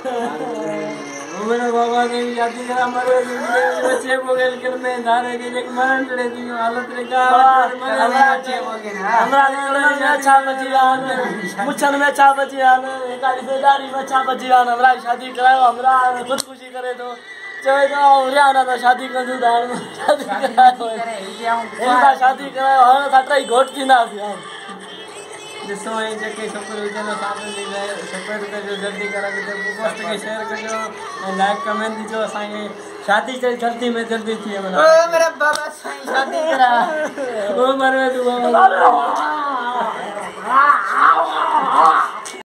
मेरा बाबा ने भी शादी करा मरे बच्चे बोगेल कर में धारे के एक मरण चढ़े दी हालत रे का हमरा बच्चे बोगे ना हमरा में अच्छा बची आन मुछन में अच्छा बची आन काली से दाढ़ी में अच्छा बची आन हमरा शादी कराओ हमरा खुद खुशी करे तो चाहे तो हरियाणा में शादी कर दूं दान में शादी कराओ इनका शादी कराओ हर साटा ही घोट थी ना जिसो ये जके सफर उजला सामने ले जाए सफर का जो जल्दी करा के पोस्ट के शेयर करो लाइक कमेंट दीजो साईं शादी से जल्दी में जल्दी थी ओ मेरा बाबा साईं शादी करा ओ मरवे तू